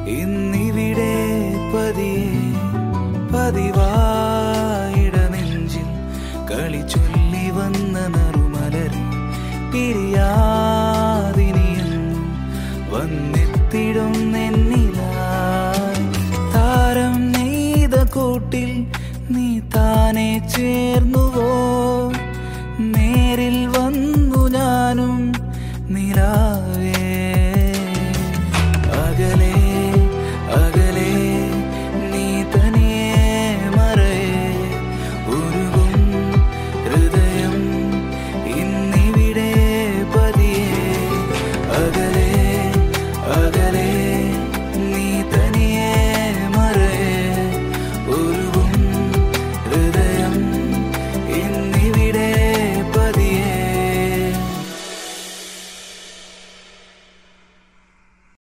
ഇന്നിവിടെ പതിയെ പതിവായിട നെഞ്ചിൽ കളി ചൊല്ലി വന്ന നറുമലരെ പിരിയാതിനിയെന്നും വന്നെത്തിടും നെന്നിലായി. താരം നെയ്ത കൂട്ടിൽ നീ താനെ ചേർന്നുവോ?